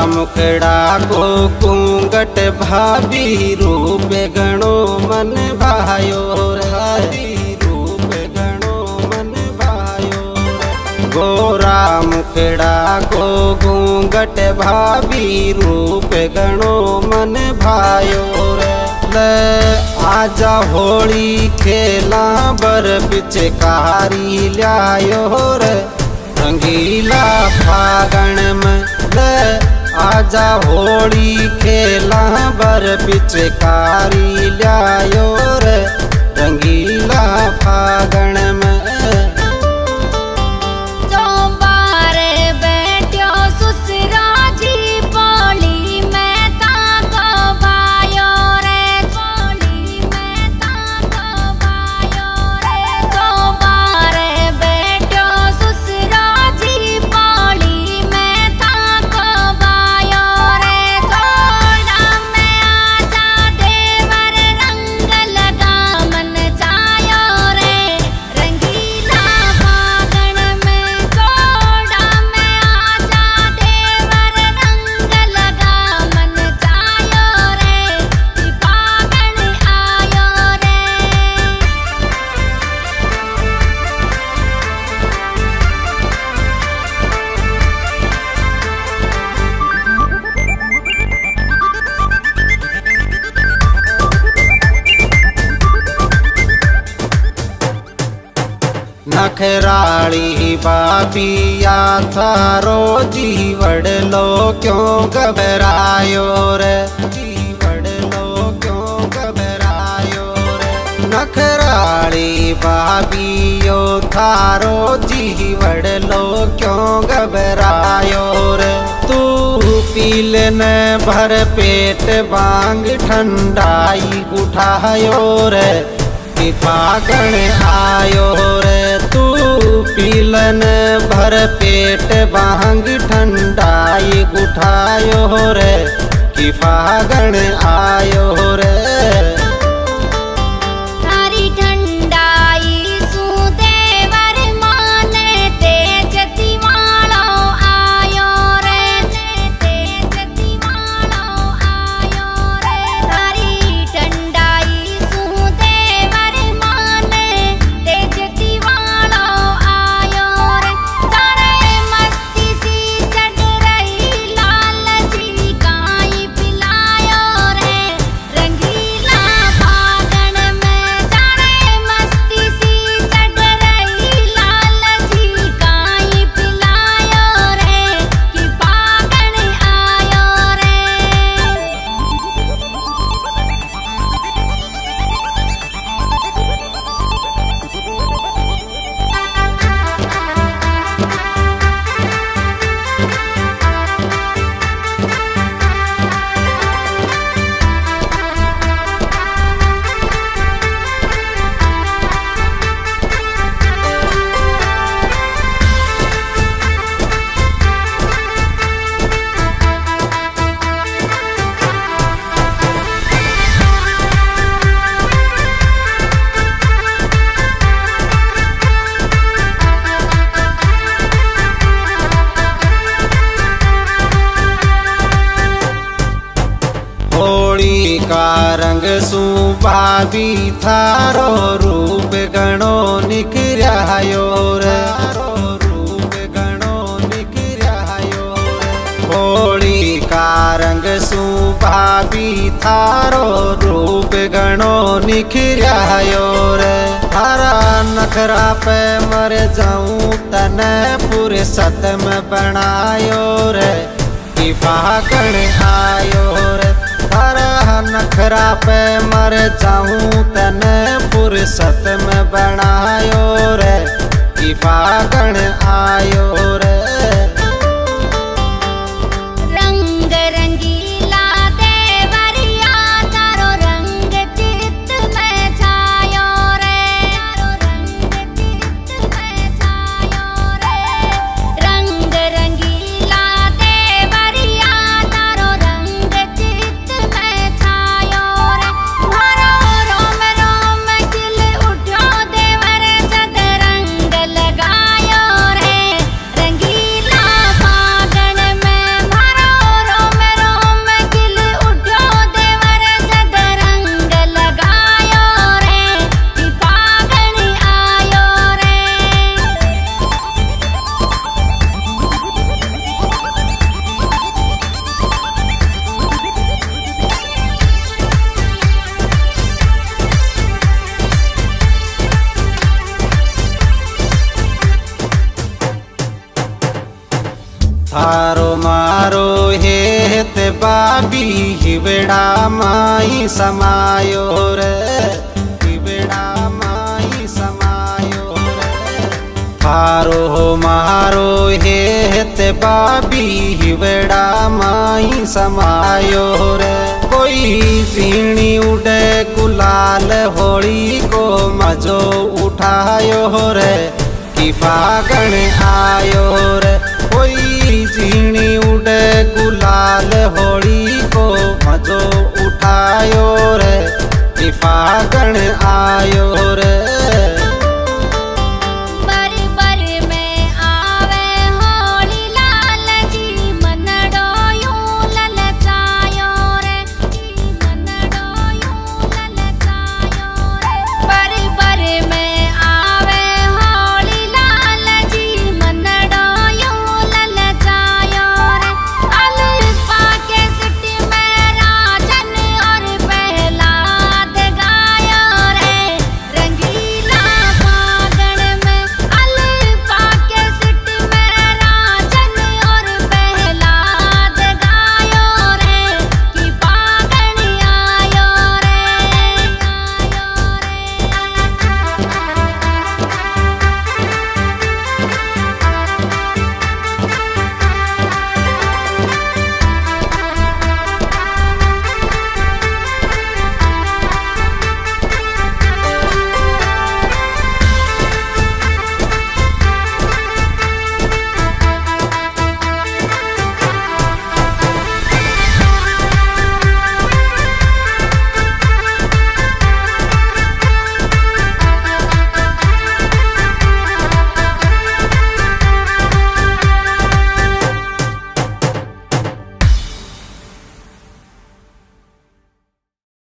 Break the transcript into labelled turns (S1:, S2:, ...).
S1: मुखड़ा को कुंगट भाभी रूप गणो मन भायो रे, रूप गणो मन भायो। गोरा मुखड़ा को घूंघट भाभी रूप गणो मन भायो रे। आजा होली खेला बर पिचकारी ल्यायो रे, रंगीला फागण में आजा होली खेला बर पिचकारी ल्यायो रे, रंगीला फागण में। नखराली बाबिया थारो जीवड़ लो क्यों घबरायो रे, जीवड़ लो क्यों घबरायो रे। नखराली बाबियो थारो जीवड़ लो क्यों घबरायो रे। तू पील न भर पेट बांग ठंडाई उठायो रे, फागण आयो रे। तू पीलन भर पेट बांग ठंडाई उठायो रे, कि फागण आयो रे। का रंग सुभावी थारो रूप गणो निखरायो रे, रूप गणो निखरायो रे। होली का रंग सुभावी थारो रूप गणो निखरायो रे। हरा नखरा पे मर जाऊं तने पूरे सत में बनायो रे, कि फागण आयो रे। हरा नखरा पे मर जाऊं तने फुर्सत में बनायो रे, कि फागण आयो रे। थारो मारो हेत बाबी हिबड़ा माई समायो रे, हिबड़ा माई समायो रे। थारो मारो हेत बाबी हिबड़ा माई समायो रे। कोई झीणी उड़े गुलाल होली को मजो उठायो रे, कि फागण आयो रे। कोई झीणी उड़े गुलाल होली को मजो उठायो रे, कि फागण आयो रे।